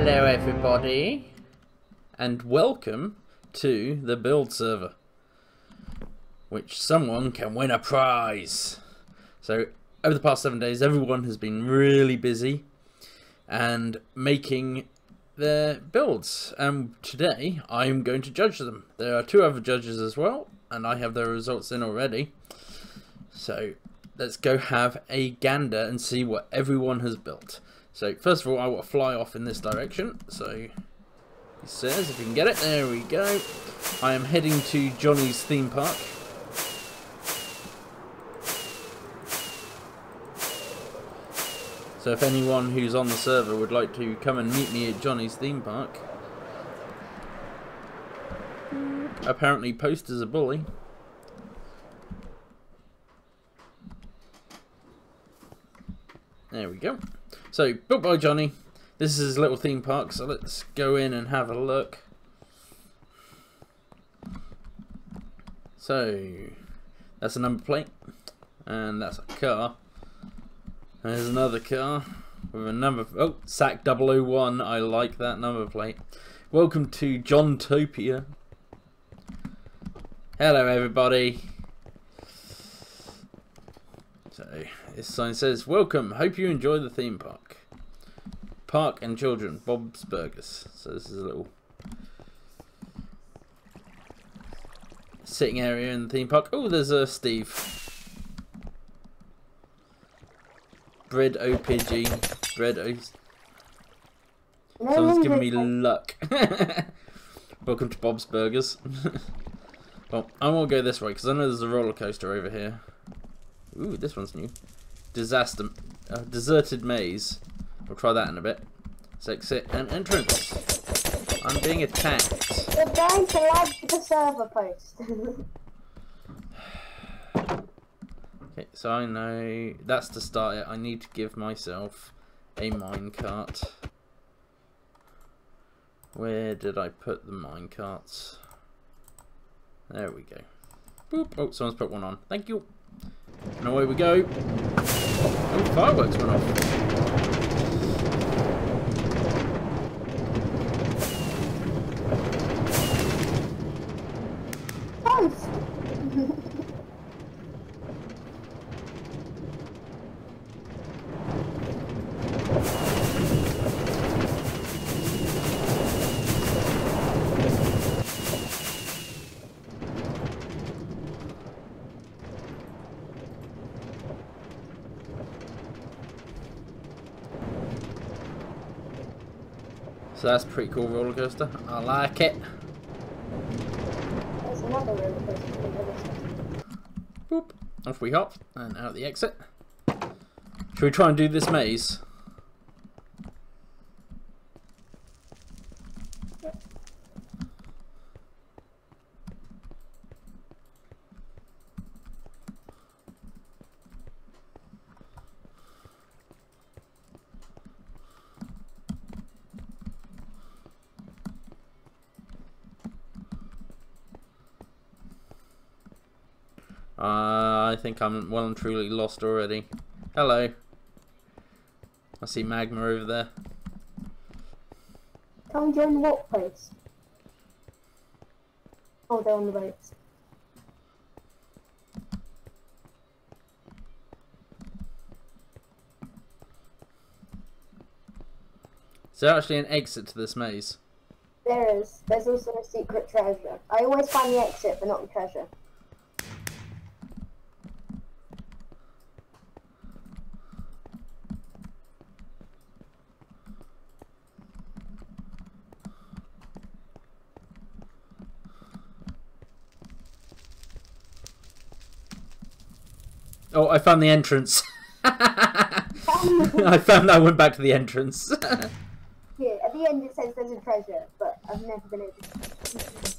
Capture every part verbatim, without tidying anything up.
Hello everybody, and welcome to the build server, which someone can win a prize. So over the past seven days everyone has been really busy and making their builds, and today I'm going to judge them. There are two other judges as well, and I have their results in already. So let's go have a gander and see what everyone has built. So first of all, I will fly off in this direction. So he says, if you can get it, there we go. I am heading to Johnny's theme park. So if anyone who's on the server would like to come and meet me at Johnny's theme park. Apparently Post is a bully. There we go. So, built by Johnny. This is his little theme park, so let's go in and have a look. So, that's a number plate, and that's a car. There's another car with a number. Oh, S A C double oh one. I like that number plate. Welcome to Johntopia. Hello, everybody. So, this sign says, welcome, hope you enjoy the theme park. Park and children, Bob's Burgers. So this is a little sitting area in the theme park. Oh, there's a Steve. Bread O Pidgey. Bread O... Someone's giving me luck. Welcome to Bob's Burgers. Well, I won't go this way because I know there's a roller coaster over here. Ooh, this one's new. Disaster, uh, deserted maze. We'll try that in a bit. Let's exit and entrance. I'm being attacked. We're going to lag the server Post. Okay, so I know that's to start it. I need to give myself a minecart. Where did I put the minecarts? There we go. Boop. Oh, someone's put one on. Thank you. And away we go. Oh, fireworks went off. Post. So that's a pretty cool roller coaster. I like it. There's another roller coaster on the other side. Boop. Off we hop and out the exit. Should we try and do this maze? Uh, I think I'm well and truly lost already. Hello. I see magma over there. Come join the walk Post. Oh, they're on the boats. Is there actually an exit to this maze? There is. There's also a secret treasure. I always find the exit, but not the treasure. Oh, I found the entrance. I found that I went back to the entrance. Yeah, at the end it says there's a treasure, but I've never been able to.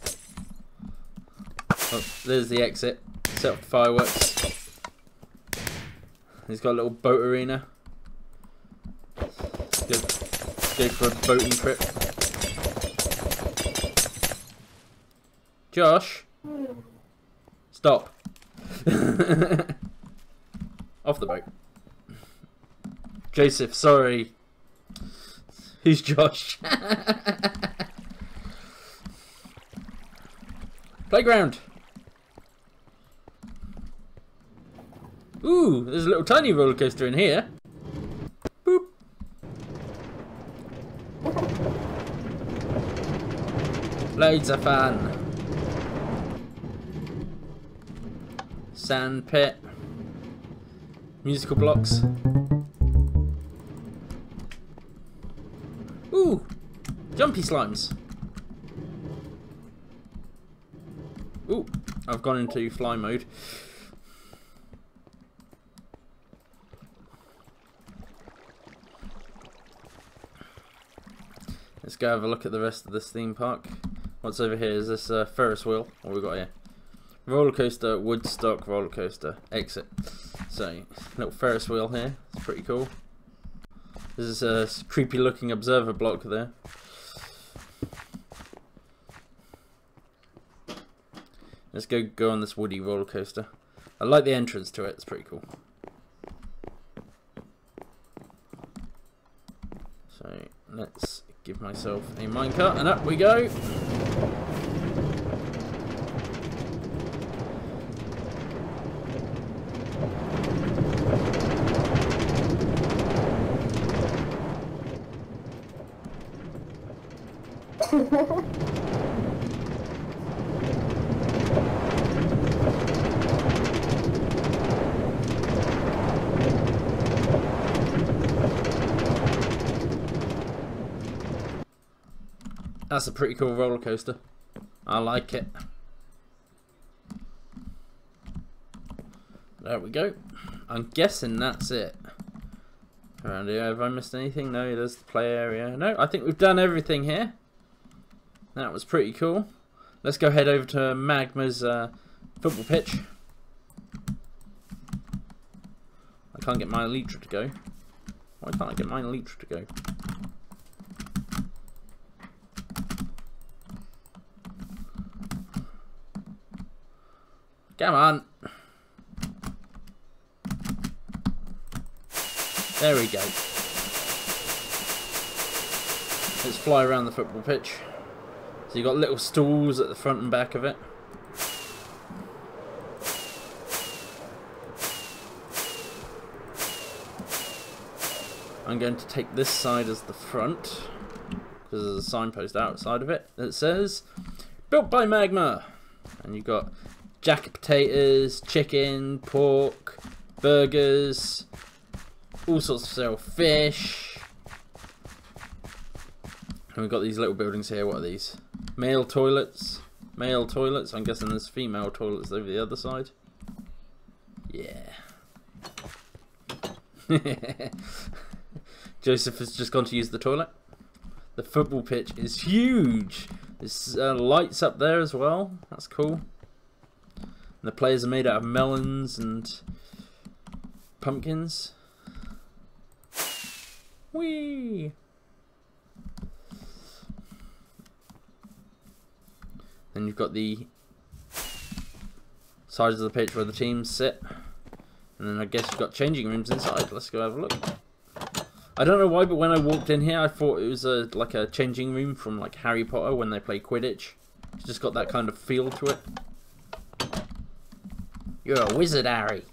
Oh, there's the exit. Set up the fireworks. He's got a little boat arena. Let's go, let's go for a boating trip. Josh, stop. Off the boat. Joseph, sorry. Who's Josh? Playground. Ooh, there's a little tiny roller coaster in here. Boop. Loads of fun. Sand pit. Musical blocks. Ooh, jumpy slimes. Ooh, I've gone into fly mode. Let's go have a look at the rest of this theme park. What's over here? Is this uh, Ferris wheel? What we got here? Roller coaster, Woodstock roller coaster. Exit. So, little Ferris wheel here. It's pretty cool. There's a creepy looking observer block there. Let's go go on this woody roller coaster. I like the entrance to it. It's pretty cool. So, let's give myself a minecart and up we go. That's a pretty cool roller coaster. I like it. There we go. I'm guessing that's it. Around here, have I missed anything? No, there's the play area. No, I think we've done everything here. That was pretty cool. Let's go head over to Magma's uh, football pitch. I can't get my Elytra to go. Why can't I get my Elytra to go? Come on. There we go. Let's fly around the football pitch. So you've got little stools at the front and back of it. I'm going to take this side as the front because there's a signpost outside of it that says built by Magma, and you've got jacket potatoes, chicken, pork, burgers, all sorts of sale, fish. And we've got these little buildings here. What are these? Male toilets. Male toilets. I'm guessing there's female toilets over the other side. Yeah. Joseph has just gone to use the toilet. The football pitch is huge. There's uh, lights up there as well. That's cool. And the players are made out of melons and pumpkins. Whee! Then you've got the sides of the pitch where the teams sit. And then I guess you've got changing rooms inside. Let's go have a look. I don't know why, but when I walked in here, I thought it was a like a changing room from like Harry Potter when they play Quidditch. It's just got that kind of feel to it. You're a wizard, Harry.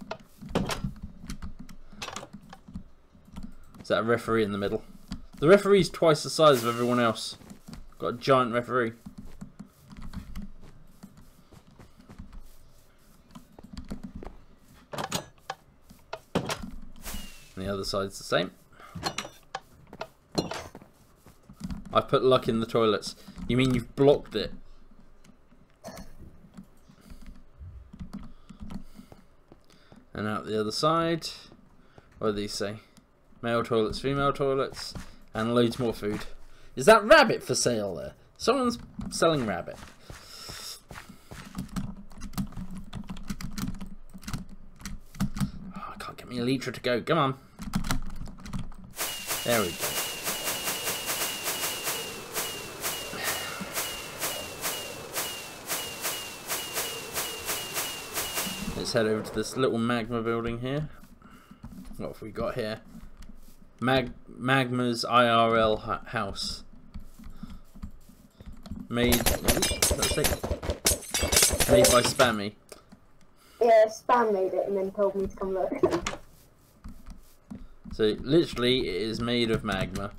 Is that a referee in the middle? The referee's twice the size of everyone else. Got a giant referee. And the other side's the same. I've put luck in the toilets. You mean you've blocked it? And out the other side, what do these say? Male toilets, female toilets, and loads more food. Is that rabbit for sale there? Someone's selling rabbit. Oh, I can't get me a Elytra to go. Come on. There we go. Let's head over to this little Magma building here. What have we got here? Mag Magma's I R L house. Made. Let's take it. Made by Spammy. Yeah, Spam made it and then told me to come look. So literally, it is made of magma.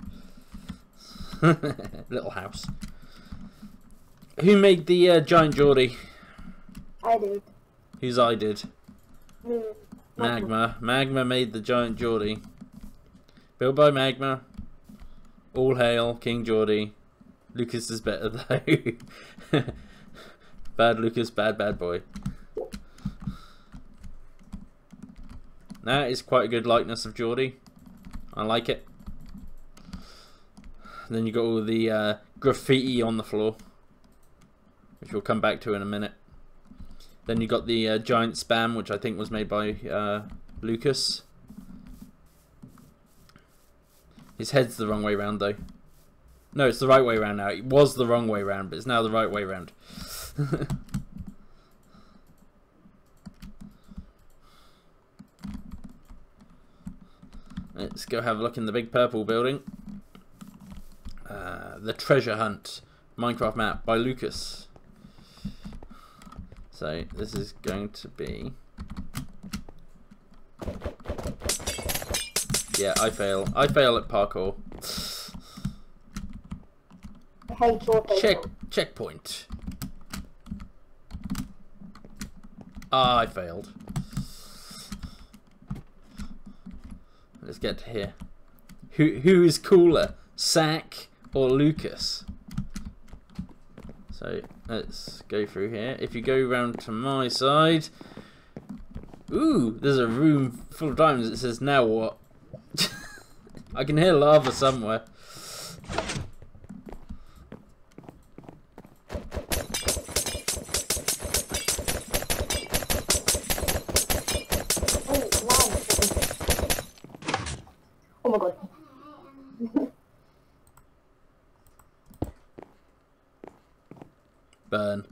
Little house. Who made the uh, giant Geordie? I did. Whose I did? Mm, Magma. Magma made the giant Geordie. Built by Magma. All hail King Geordie. Lucas is better though. Bad Lucas, bad bad boy. That is quite a good likeness of Geordie. I like it. Then you got all the uh, graffiti on the floor, which we'll come back to in a minute. Then you got the uh, giant Spam, which I think was made by uh, Lucas. His head's the wrong way round though. No, it's the right way round now. It was the wrong way round, but it's now the right way round. Let's go have a look in the big purple building. Uh, the Treasure Hunt Minecraft map by Lucas. So this is going to be... Yeah, I fail. I fail at parkour. I hate your Check checkpoint. Ah, I failed. Let's get to here. Who who is cooler, Sack or Lucas? So let's go through here. If you go round to my side, ooh, there's a room full of diamonds. It says now what? I can hear lava somewhere. Oh my god. Burn.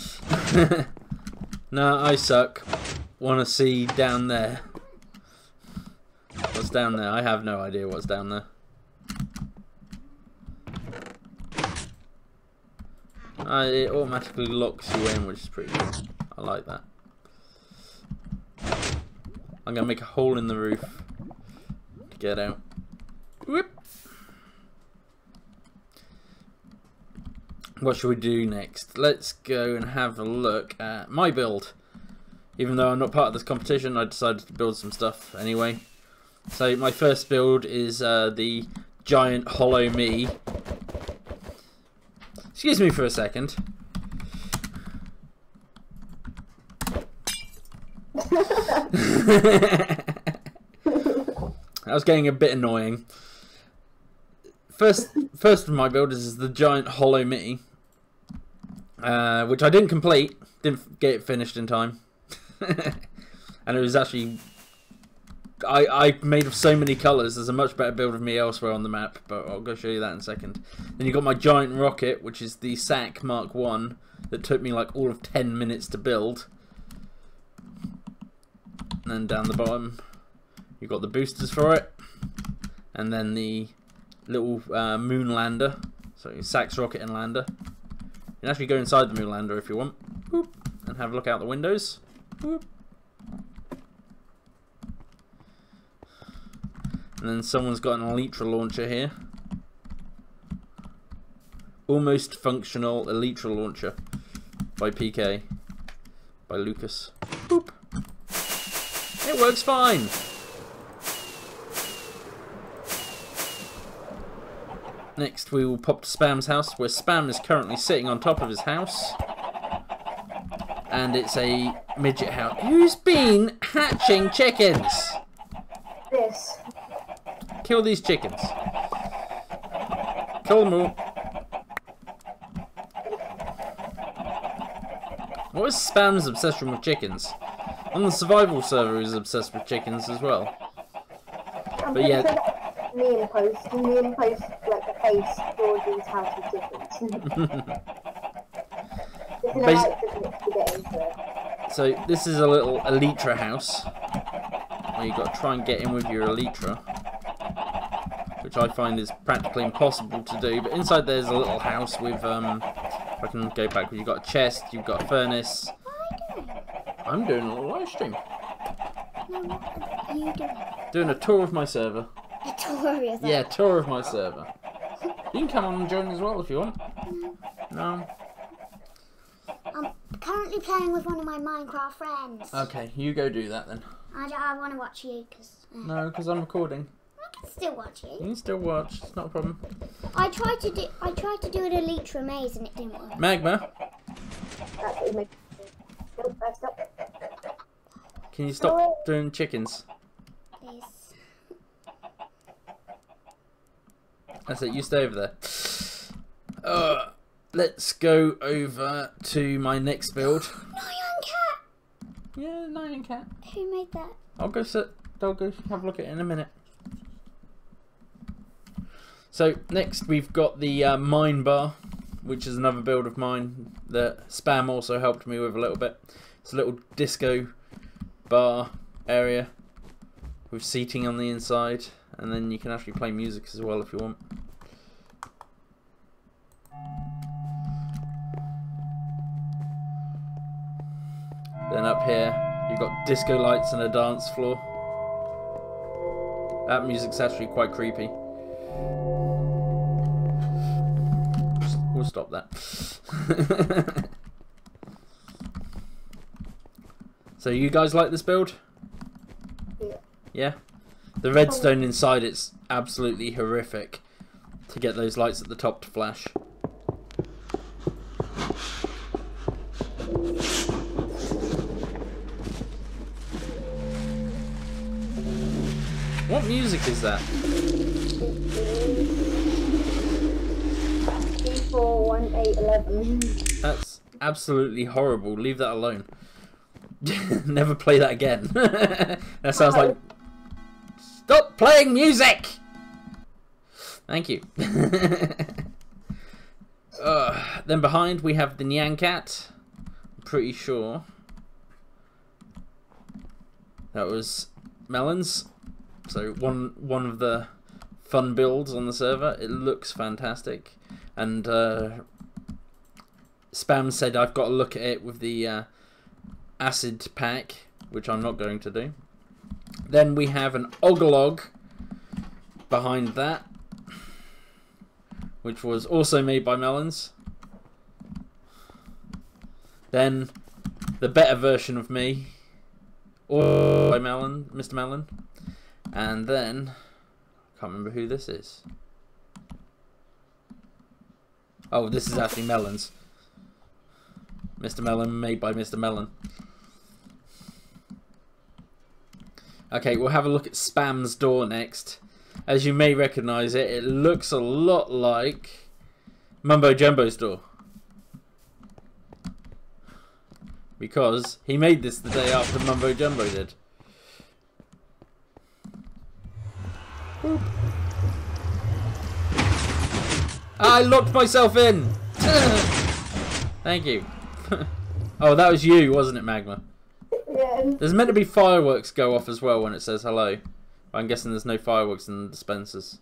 No, I suck. Wanna see down there? What's down there? I have no idea what's down there. Uh, it automatically locks you in, which is pretty cool. I like that. I'm gonna make a hole in the roof to get out. Whoop. What should we do next? Let's go and have a look at my build. Even though I'm not part of this competition, I decided to build some stuff anyway. So my first build is uh, the giant hollow me. Excuse me for a second. That was getting a bit annoying. First, first of my builders is the giant hollow me, uh, which I didn't complete, didn't get it finished in time, and it was actually I I made of so many colours. There's a much better build of me elsewhere on the map, but I'll go show you that in a second. Then you got my giant rocket, which is the Sack Mark One that took me like all of ten minutes to build. And then down the bottom, you've got the boosters for it, and then the little uh, moon lander. So Sack's rocket and lander. You can actually go inside the moon lander if you want. Boop, and have a look out the windows. Boop. And then someone's got an Elytra launcher here. Almost functional Elytra launcher by P K, by Lucas. Boop. It works fine. Next we will pop to Spam's house, where Spam is currently sitting on top of his house. And it's a midget house. Who's been hatching chickens? This. Kill these chickens. Kill them all. What is Spam's obsession with chickens? On the survival server he's obsessed with chickens as well. I'm But yeah. Me and post, me and post like the face Georgie's house with chickens. This is Basi- like to get into it. So this is a little Elytra house, where you've got to try and get in with your Elytra. which I find is practically impossible to do. But inside there's a little house with, um, if I can go back, you've got a chest, you've got a furnace. What are you doing? I'm doing a little live stream. No, what are you doing? Doing a tour of my server. A tour of yourself. Yeah, tour of my server. You can come on and join as well if you want. No? I'm currently playing with one of my Minecraft friends. Okay, you go do that then. I, I want to watch you because uh, No, because I'm recording. I can still watch You you. can still watch, it's not a problem. I tried to do I tried to do an Elytra maze and it didn't work. Magma, That's what you make. Nope, that's not. can you stop doing chickens? Please. That's it, you stay over there. Uh, let's go over to my next build. Nyan Cat. Yeah, Nyan Cat. Who made that? I'll go sit. I'll go have a look at it in a minute. So next we've got the uh, mine bar, which is another build of mine that Spam also helped me with a little bit. It's a little disco bar area with seating on the inside, and then you can actually play music as well if you want. Then up here you've got disco lights and a dance floor. That music's actually quite creepy. We'll stop that. So you guys like this build? Yeah. Yeah? The redstone inside it's absolutely horrific to get those lights at the top to flash. What music is that? Three, four, one, eight, eleven. That's absolutely horrible. Leave that alone. Never play that again. That sounds like... Stop playing music! Thank you. uh, then behind we have the Nyan Cat. I'm pretty sure that was Melons. So one one of the fun builds on the server. It looks fantastic, and uh, Spam said I've got to look at it with the uh, acid pack, which I'm not going to do. Then we have an Ogolog behind that, which was also made by Melons. Then the better version of me, or by Melon, Mister Melon. And then, I can't remember who this is. Oh, this is actually Melons. Mister Melon, made by Mister Melon. Okay, we'll have a look at Spam's door next. As you may recognise it, it looks a lot like Mumbo Jumbo's door. Because he made this the day after Mumbo Jumbo did. Boop. I locked myself in! Thank you. Oh, that was you, wasn't it, Magma? Yeah. There's meant to be fireworks go off as well when it says hello. But I'm guessing there's no fireworks in the dispensers.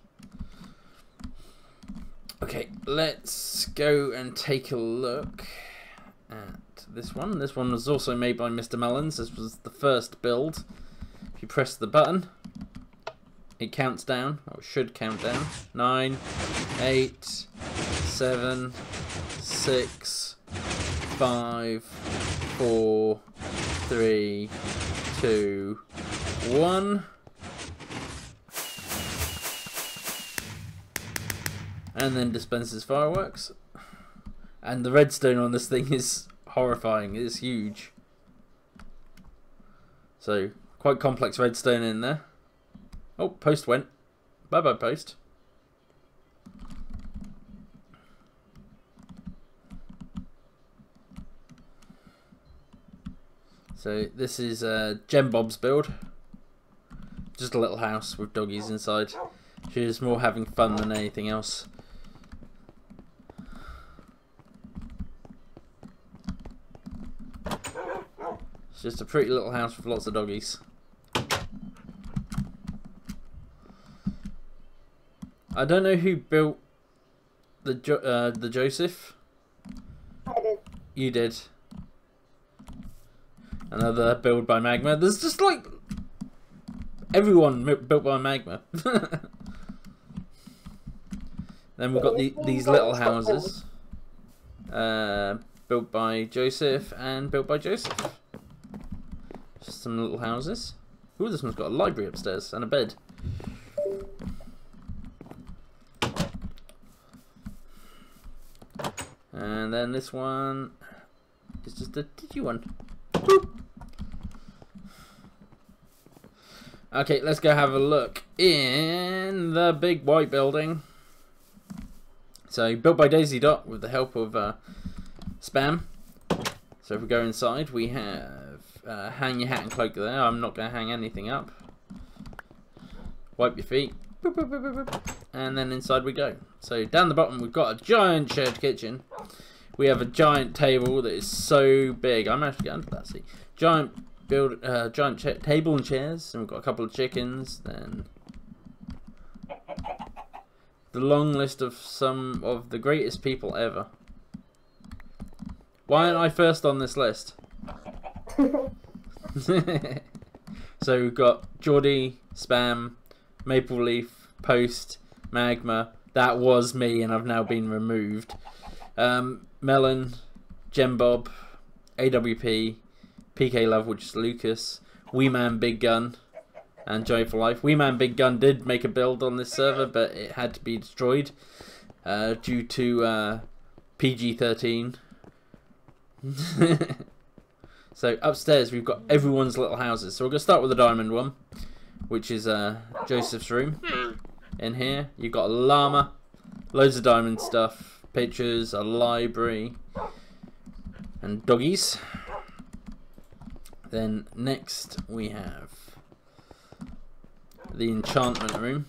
Okay, let's go and take a look at this one. This one was also made by Mister Melons. This was the first build. If you press the button, it counts down, or it should count down. Nine, eight, seven, six, five, four, three, two, one. And then dispenses fireworks. And the redstone on this thing is horrifying. It's huge. So, quite complex redstone in there. Oh, post went. Bye bye, post. So this is uh, Gem Bob's build. Just a little house with doggies inside. She's more having fun than anything else. It's just a pretty little house with lots of doggies. I don't know who built the jo uh, the Joseph. I did. You did. Another build by Magma. There's just like everyone built by Magma. Then we've got the, these little houses. Uh, built by Joseph and built by Joseph. Just some little houses. Ooh, this one's got a library upstairs and a bed. And then this one is just a digi one. Boop. Okay, let's go have a look in the big white building. So, built by Daisy Dot with the help of uh, Spam. So if we go inside, we have uh, hang your hat and cloak there. I'm not going to hang anything up. Wipe your feet. Boop, boop, boop, boop, boop. And then inside we go. So down the bottom we've got a giant shared kitchen. We have a giant table that is so big. I'm actually going under that seat. Giant build, uh, giant table and chairs. And we've got a couple of chickens. Then the long list of some of the greatest people ever. Why aren't I first on this list? So we've got Geordie, Spam, Maple Leaf, Post, Magma. That was me, and I've now been removed. Um, Melon, Gembob, A W P, P K Love, which is Lucas, Wee Man Big Gun, and Joyful Life. Wee Man Big Gun did make a build on this server, but it had to be destroyed uh, due to uh, P G thirteen. So upstairs we've got everyone's little houses. So we're going to start with the diamond one, which is uh, Joseph's room. In here you've got a llama, loads of diamond stuff, pictures, a library, and doggies. Then next we have the enchantment room.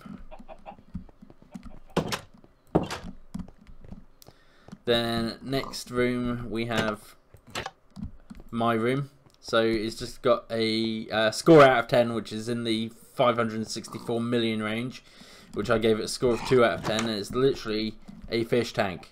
Then next room we have my room. So it's just got a uh, score out of ten, which is in the five hundred sixty-four million range, which I gave it a score of two out of ten, and it's literally a fish tank.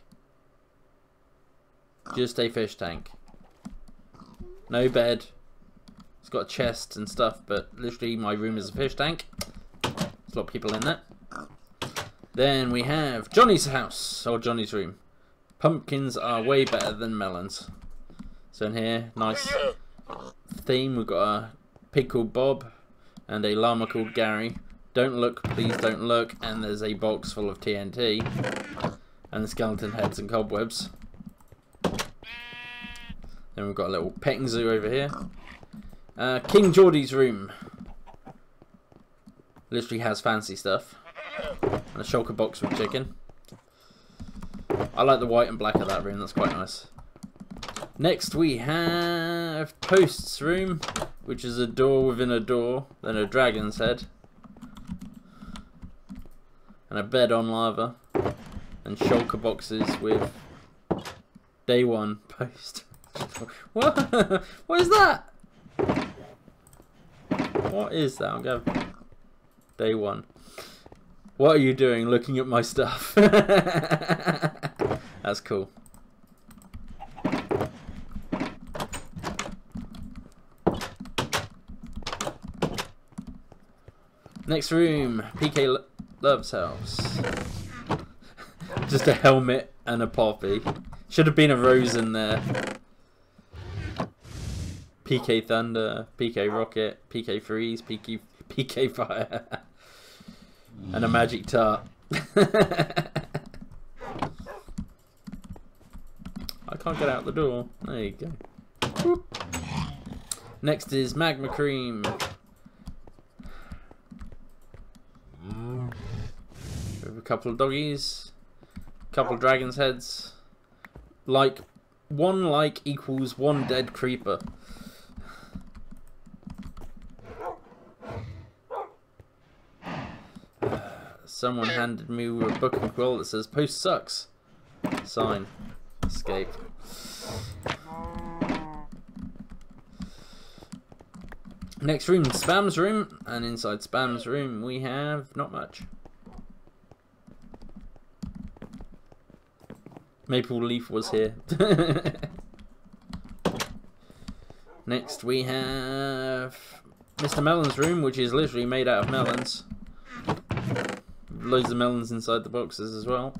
Just a fish tank. No bed. It's got a chest and stuff, but literally my room is a fish tank. There's a lot of people in there. Then we have Johnny's house, or Johnny's room. Pumpkins are way better than melons. So in here, nice theme. We've got a pig called Bob and a llama called Gary. Don't look, please don't look. And there's a box full of T N T and skeleton heads and cobwebs. Then we've got a little petting zoo over here. Uh, King Geordie's room literally has fancy stuff. And a shulker box with chicken. I like the white and black of that room, that's quite nice. Next we have Post's room, which is a door within a door, then a dragon's head, and a bed on lava, and shulker boxes with day one Post. What? What is that? What is that? I'm going day one. What are you doing looking at my stuff? That's cool. Next room, P K Lo Love's house. Just a helmet and a poppy. Should have been a rose in there. P K Thunder, P K Rocket, P K Freeze, P K, P K Fire. And a magic tart. I can't get out the door. There you go. Whoop. Next is Magma Cream. With a couple of doggies, a couple of dragon's heads. Like one like equals one dead creeper. Someone handed me a book and quill that says Post sucks. Sign. Escape. Next room, Spam's room, and inside Spam's room we have not much. Maple Leaf was here. Next we have Mister Melon's room, which is literally made out of melons. Loads of melons inside the boxes as well,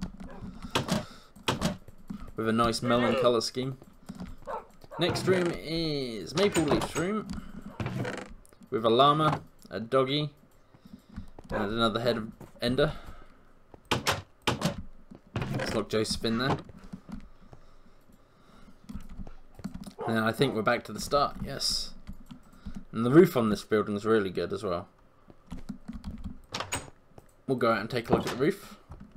with a nice melon colour scheme. Next room is Maple Leaf's room, with a llama, a doggy, and another head of Ender. Let's lock Joseph in there. And I think we're back to the start, yes. And the roof on this building is really good as well. We'll go out and take a look at the roof.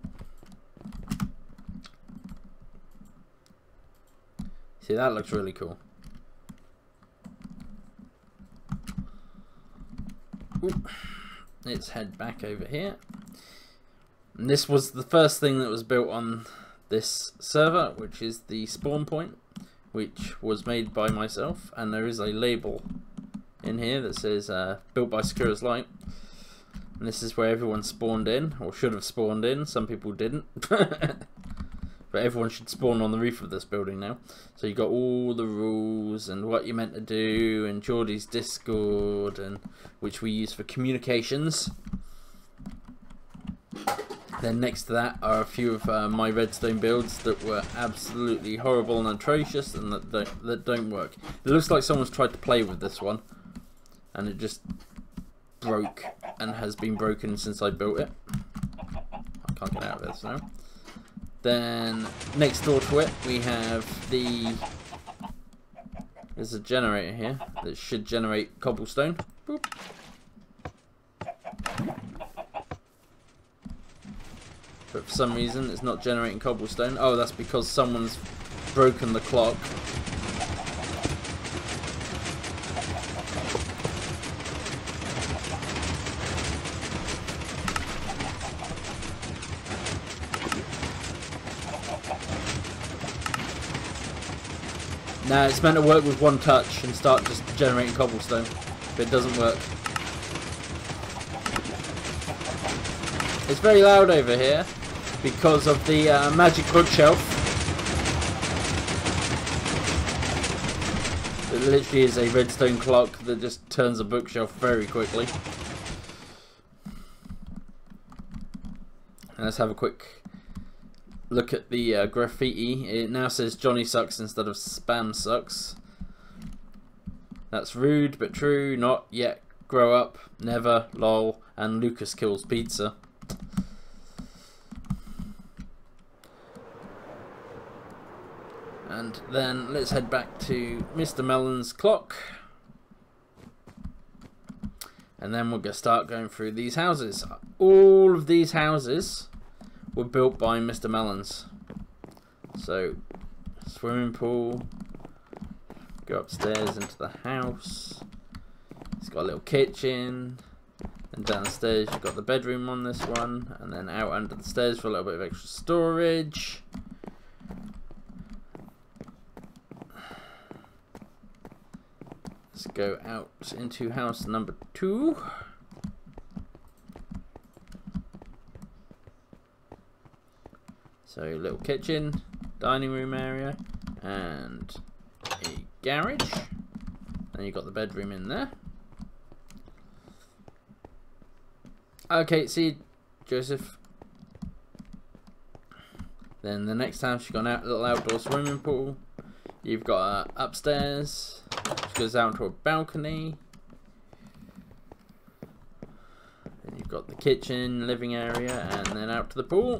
See, that looks really cool. Ooh. Let's head back over here. And this was the first thing that was built on this server, which is the spawn point, which was made by myself, and there is a label in here that says uh, built by Sakura's Light. And this is where everyone spawned in, or should have spawned in. Some people didn't. But everyone should spawn on the roof of this building now. So you got all the rules and what you're meant to do, and Geordie's Discord, and which we use for communications. Then next to that are a few of uh, my redstone builds that were absolutely horrible and atrocious, and that don't, that don't work. It looks like someone's tried to play with this one, and it just broke and has been broken since I built it. I can't get out of this now. Then next door to it we have the, there's a generator here that should generate cobblestone. Boop. But for some reason it's not generating cobblestone. Oh, that's because someone's broken the clock. Now it's meant to work with one touch and start just generating cobblestone, but it doesn't work. It's very loud over here because of the uh, magic bookshelf. It literally is a redstone clock that just turns a bookshelf very quickly. And let's have a quick look at the uh, graffiti. It now says Johnny sucks instead of spam sucks. That's rude but true. Not yet. Grow up. Never. Lol. And Lucas kills pizza. And then let's head back to Mister Melon's clock. And then we're going to start going through these houses. All of these houses were built by Mister Melons. So, swimming pool, go upstairs into the house. It's got a little kitchen, and downstairs you've got the bedroom on this one, and then out under the stairs for a little bit of extra storage. Let's go out into house number two. So, little kitchen, dining room area, and a garage. And you've got the bedroom in there. Okay, see, Joseph. Then the next house, you've got a little outdoor swimming pool. You've got uh, upstairs, which goes out to a balcony. Then you've got the kitchen, living area, and then out to the pool.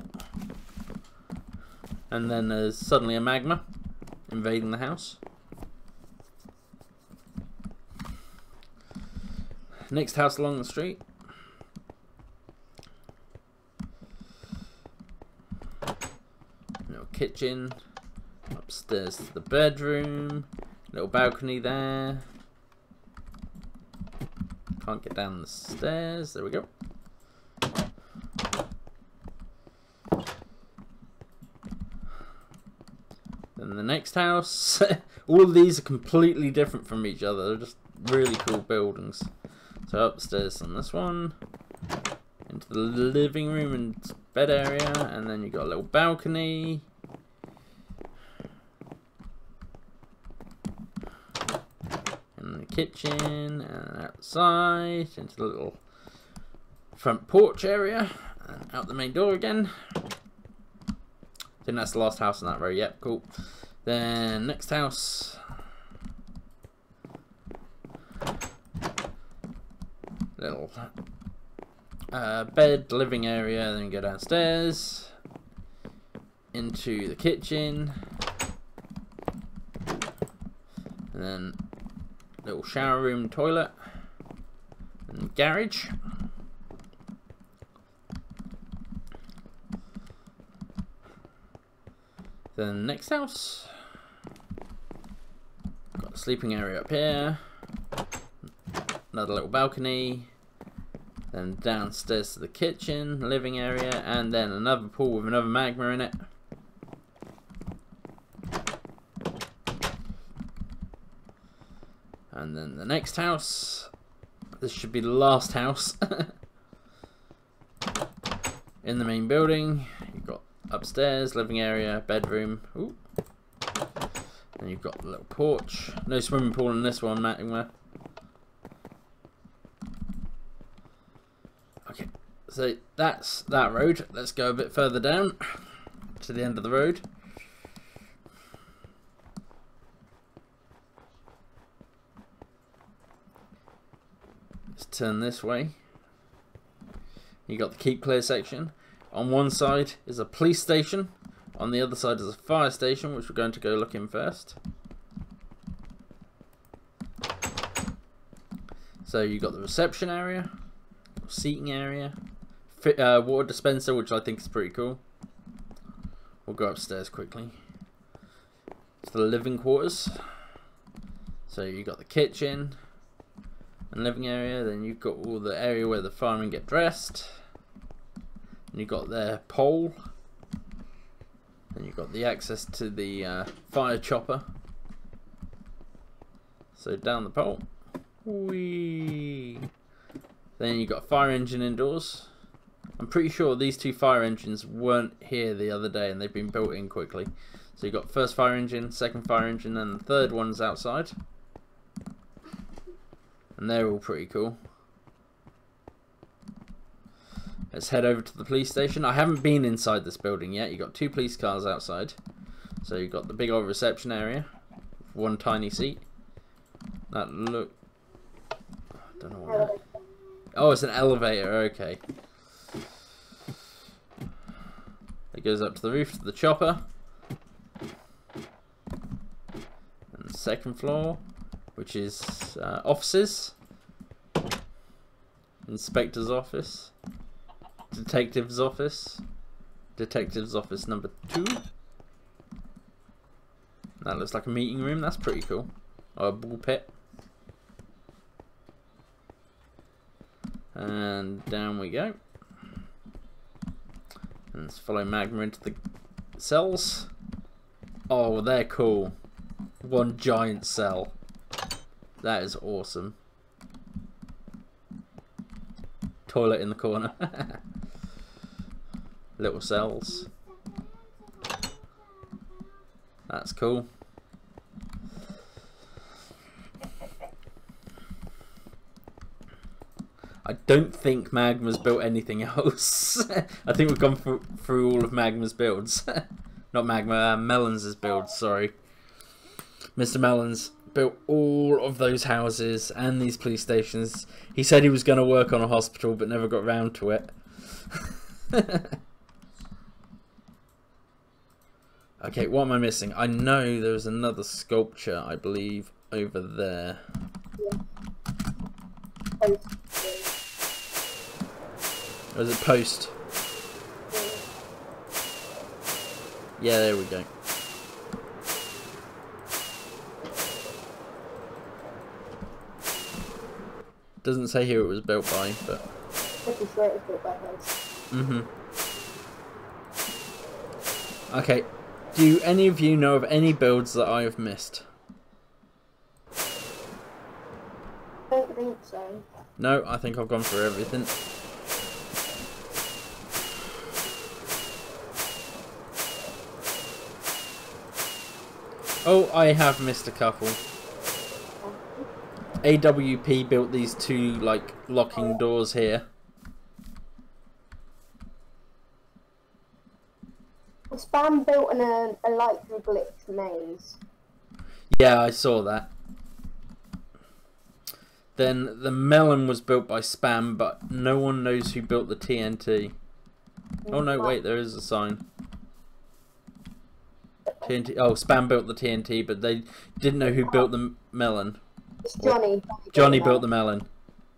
And then there's suddenly a magma invading the house. Next house along the street. Little kitchen. Upstairs to the bedroom. Little balcony there. Can't get down the stairs. There we go. Then the next house. All of these are completely different from each other. They're just really cool buildings. So upstairs on this one. Into the living room and bed area. And then you've got a little balcony. kitchen and outside into the little front porch area and out the main door again. I think that's the last house on that row. Yep, cool. Then next house. Little uh, bed, living area, then go downstairs into the kitchen, and then little shower room, toilet, and garage. Then next house, got a sleeping area up here, another little balcony, then downstairs to the kitchen, living area, and then another pool with another magma in it. And then the next house, this should be the last house in the main building. You've got upstairs, living area, bedroom. Ooh. And you've got the little porch. No swimming pool in this one, Magma. Okay, so that's that road. Let's go a bit further down to the end of the road. Let's turn this way. You got the keep clear section. On one side is a police station. On the other side is a fire station, which we're going to go look in first. So you got the reception area, seating area, fit, uh, water dispenser, which I think is pretty cool. We'll go upstairs quickly to the living quarters. So you got the kitchen and living area. Then you've got all the area where the firemen get dressed. And you've got their pole. Then you've got the access to the uh, fire chopper. So down the pole. Whee. Then you've got a fire engine indoors. I'm pretty sure these two fire engines weren't here the other day and they've been built in quickly. So you've got first fire engine, second fire engine, and the third one's outside. And they're all pretty cool. Let's head over to the police station. I haven't been inside this building yet. You've got two police cars outside. So you've got the big old reception area. One tiny seat. That look... I don't know what that... Oh, it's an elevator. Okay. It goes up to the roof to the chopper. And the second floor, which is uh, offices. Inspector's office. Detective's office. Detective's office number two. That looks like a meeting room. That's pretty cool. Or a ball pit. And down we go. And let's follow Magma into the cells. Oh, they're cool. One giant cell. That is awesome. Toilet in the corner. Little cells. That's cool. I don't think Magma's built anything else. I think we've gone through, through all of Magma's builds. Not Magma, uh, Melons' builds, sorry. Mister Melons built all of those houses and these police stations. He said he was going to work on a hospital but never got round to it. Okay, what am I missing? I know there's another sculpture, I believe, over there. Yeah. Or is it post? Yeah, there we go. Doesn't say who it was built by, but... Pretty sure it was built by Host. Mm-hmm. Okay. Do any of you know of any builds that I have missed? I don't think so. No, I think I've gone through everything. Oh, I have missed a couple. A W P built these two like locking doors here. Spam built an, uh, a light and glitch maze. Yeah, I saw that. Then the melon was built by Spam, but no one knows who built the T N T. Oh no, wait, there is a sign. T N T. Oh, Spam built the T N T, but they didn't know who built the melon. It's Johnny. Johnny built the melon.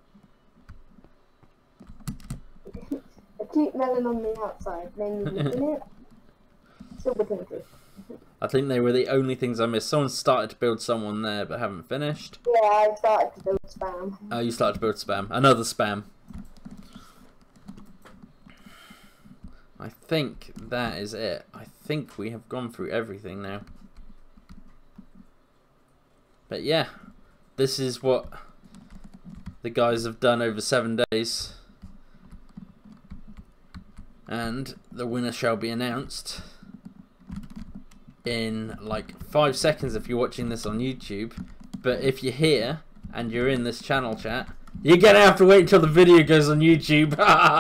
A cute melon on the outside, then you in it. Silver tinted. I think they were the only things I missed. Someone started to build someone there, but haven't finished. Yeah, I started to build Spam. Oh, you started to build Spam. Another Spam. I think that is it. I think we have gone through everything now. But yeah, this is what the guys have done over seven days. And the winner shall be announced in like five seconds if you're watching this on YouTube. But if you're here and you're in this channel chat, you're gonna have to wait until the video goes on YouTube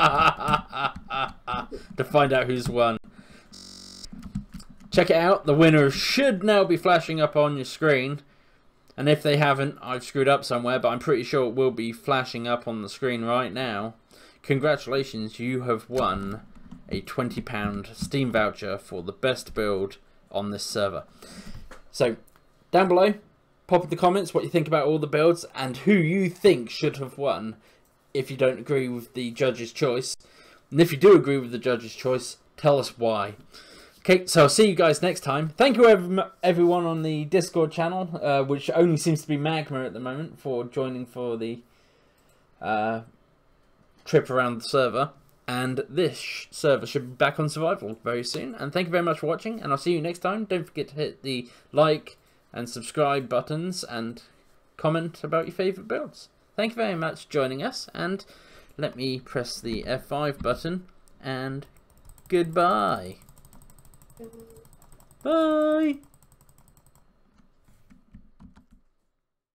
to find out who's won. Check it out. The winner should now be flashing up on your screen. And if they haven't, I've screwed up somewhere, but I'm pretty sure it will be flashing up on the screen right now. Congratulations, you have won a twenty pound Steam voucher for the best build on this server. So, down below, pop in the comments what you think about all the builds and who you think should have won if you don't agree with the judge's choice. And if you do agree with the judge's choice, tell us why. Okay, so I'll see you guys next time. Thank you every, everyone on the Discord channel, uh, which only seems to be Magma at the moment, for joining for the uh, trip around the server. And this server should be back on survival very soon. And thank you very much for watching, and I'll see you next time. Don't forget to hit the like and subscribe buttons and comment about your favourite builds. Thank you very much for joining us, and let me press the F five button, and goodbye. Bye.